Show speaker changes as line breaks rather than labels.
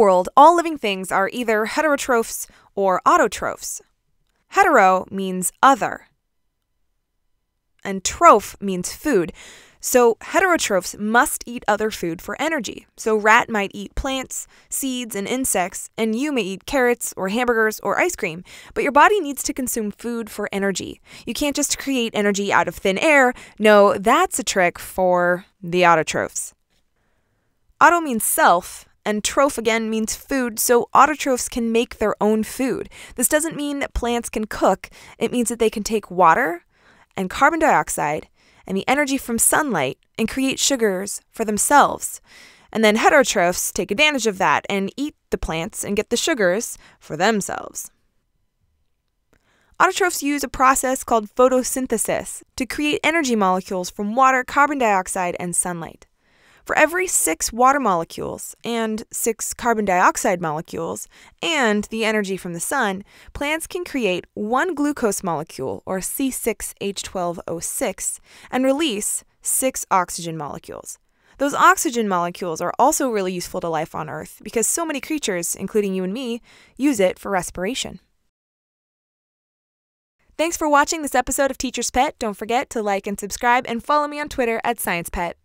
world, all living things are either heterotrophs or autotrophs. Hetero means other, and troph means food. So heterotrophs must eat other food for energy. So rat might eat plants, seeds, and insects, and you may eat carrots or hamburgers or ice cream. But your body needs to consume food for energy. You can't just create energy out of thin air. No, that's a trick for the autotrophs. Auto means self, and troph again means food, so autotrophs can make their own food. This doesn't mean that plants can cook. It means that they can take water and carbon dioxide and the energy from sunlight and create sugars for themselves. And then heterotrophs take advantage of that and eat the plants and get the sugars for themselves. Autotrophs use a process called photosynthesis to create energy molecules from water, carbon dioxide, and sunlight. For every 6 water molecules and 6 carbon dioxide molecules and the energy from the sun, plants can create 1 glucose molecule, or C6H12O6, and release 6 oxygen molecules. Those oxygen molecules are also really useful to life on Earth because so many creatures, including you and me, use it for respiration. Thanks for watching this episode of Teacher's Pet. Don't forget to like and subscribe and follow me on Twitter @SciencePet.